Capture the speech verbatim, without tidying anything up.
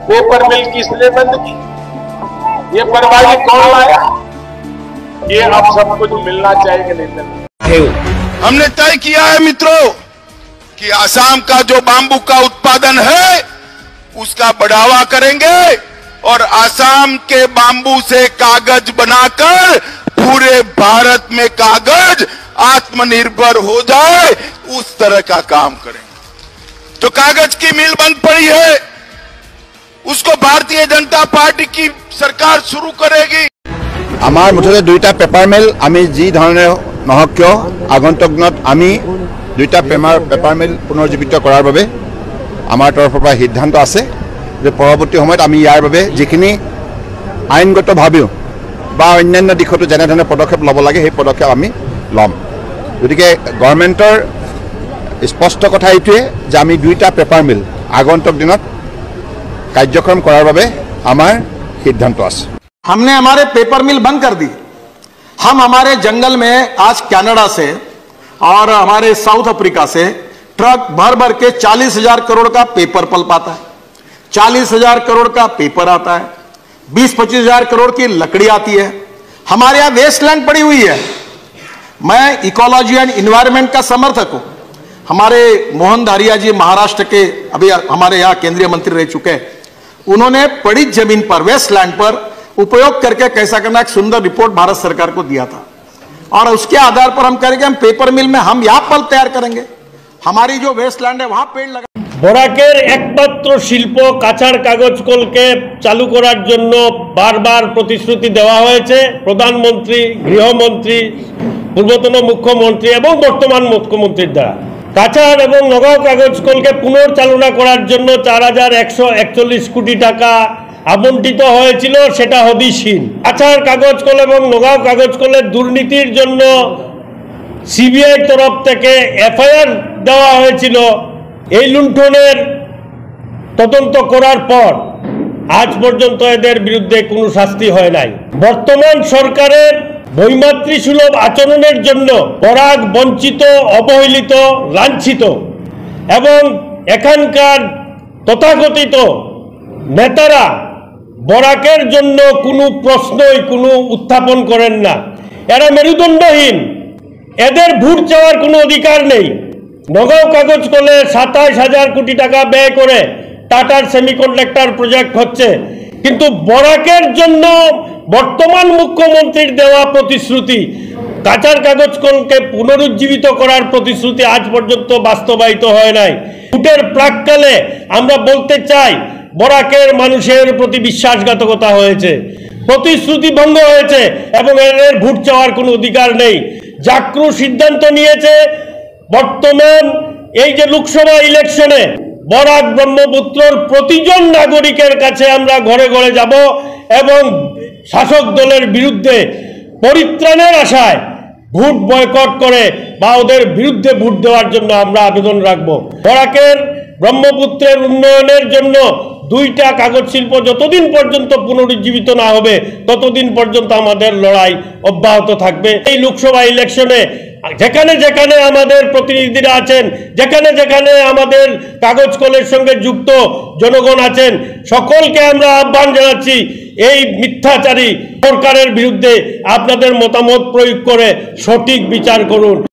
Paper मिल किसने बंद की? ये परवाही कौन लाया? ये अब सब कुछ मिलना चाहिए कि नहीं? हमने तय किया है मित्रों कि असम का जो बांबू का उत्पादन है उसका बढ़ावा करेंगे और असम के बांबू से कागज बनाकर पूरे भारत में कागज आत्मनिर्भर हो जाए, उस तरह का काम करेंगे। जो कागज की मिल बंद पड़ी है उसको भारतीय जनता पार्टी की सरकार शुरू करेगी। आमार मुठते दुईटा पेपार मिल आमी जी धरणे নহক কিয় আগন্তুক দিনত আমি দুইটা পেপাৰ পেপাৰ মিল পুনৰুজ্জীৱিত কৰাৰ বাবে আমাৰ তৰফৰ পৰা সিদ্ধান্ত আছে যে পৰৱৰ্তী সময়ত আমি ইয়াৰ বাবে যিখিনি আইনগতভাৱেও বা অন্যান্য দিশতো যেনেধৰণে পদক্ষেপ ল'ব লাগে সেই পদক্ষেপ আমি ল'ম। গতিকে গভৰ্ণমেণ্টৰ স্পষ্ট কথা এইটোৱে যে আমি দুইটা পেপাৰ মিল আগন্তুক দিনত কাৰ্যক্ৰম কৰাৰ বাবে আমাৰ সিদ্ধান্ত আছে। हमने हमारे पेपर मिल बंद कर दी। हम हमारे जंगल में आज कनाडा से और हमारे साउथ अफ्रीका से ट्रक भर भर के चालीस हजार करोड़ का पेपर पल्प आता है, चालीस हजार करोड़ का पेपर आता है, बीस पच्चीस हजार करोड़ की लकड़ी आती है। हमारे यहाँ वेस्टलैंड पड़ी हुई है। मैं इकोलॉजी एंड इन्वायरमेंट का समर्थक हूं। हमारे मोहन धारिया जी महाराष्ट्र के अभी हमारे यहाँ केंद्रीय मंत्री रह चुके हैं। उन्होंने पड़ी जमीन पर वेस्टलैंड पर उपयोग करके कैसा करना एक सुंदर रिपोर्ट भारत सरकार को दिया था और उसके आधार पर हम करेंगे, हम पेपर मिल में हम यहाँ पल्प तैयार करेंगे। हमारी जो वेस्टलैंड है वहां पेड़ लगा। বরাকের একমাত্র শিল্প কাঁচার কাগজ কলকে চালু করার জন্য বারবার প্রতিশ্রুতি দেওয়া হয়েছে প্রধানমন্ত্রী, গৃহমন্ত্রী, পূর্বতন মুখ্যমন্ত্রী এবং বর্তমান মুখ্যমন্ত্রীর দ্বারা। কাঁচার এবং নগাঁও কাগজ কলকে পুনর্চালনা করার জন্য চার হাজার একশো একচল্লিশ কোটি টাকা আবন্টিত হয়েছিল, সেটা হদিশহীন। কাঁচার কাগজ কল এবং নগাঁও কাগজ কলের দুর্নীতির জন্য সিবিআই তরফ থেকে এফআইআর দেওয়া হয়েছিল। এই লুণ্ঠনের তদন্ত করার পর আজ পর্যন্ত এদের বিরুদ্ধে কোনো শাস্তি হয় নাই। বর্তমান সরকারের বৈমাতৃসুলভ আচরণের জন্য পরাগ বঞ্চিত, অবহেলিত, লাঞ্ছিত এবং এখানকার তথাকথিত নেতারা বরাকের জন্য কোনো প্রশ্নই কোনো উত্থাপন করেন না। এরা মেরুদণ্ডহীন, এদের ভোট চাওয়ার কোনো অধিকার নেই। নগাঁও কাগজ কলে সাতাশ হাজার কোটি টাকা ব্যয় করে টাটার সেমিকন্ডাক্টর প্রজেক্ট হচ্ছে, কিন্তু বরাকের জন্য বর্তমান মুখ্যমন্ত্রীর দেওয়া প্রতিশ্রুতি, কাঁচার কাগজ কলকে পুনরুজ্জীবিত করার প্রতিশ্রুতি আজ পর্যন্ত বাস্তবায়িত হয় নাই। ভোটের প্রাক্কালে আমরা বলতে চাই বরাকের মানুষের প্রতি বিশ্বাসঘাতকতা হয়েছে, প্রতিশ্রুতি ভঙ্গ হয়েছে এবং এর ভোট চাওয়ার কোনো অধিকার নেই। জাকরু সিদ্ধান্ত নিয়েছে বর্তমান এই যে লোকসভা ইলেকশনে বরাক ব্রহ্মপুত্রর প্রতিজন নাগরিকের কাছে আমরা ঘরে ঘরে যাব এবং শাসক দলের বিরুদ্ধে পরিত্রাণের আশায় ভোট বয়কট করে বা ওদের বিরুদ্ধে ভোট দেওয়ার জন্য আমরা আবেদন রাখব। বরাকের ব্রহ্মপুত্রের উন্নয়নের জন্য দুইটা কাগজ শিল্প যতদিন পর্যন্ত পুনরুজ্জীবিত না হবে ততদিন পর্যন্ত আমাদের লড়াই অব্যাহত থাকবে। এই লোকসভা ইলেকশনে যেখানে যেখানে আমাদের প্রতিনিধিরা আছেন, যেখানে যেখানে আমাদের কাগজ কলের সঙ্গে যুক্ত জনগণ আছেন, সকলকে আমরা আহ্বান জানাচ্ছি এই মিথ্যাচারী সরকারের বিরুদ্ধে আপনাদের মতামত প্রয়োগ করে সঠিক বিচার করুন।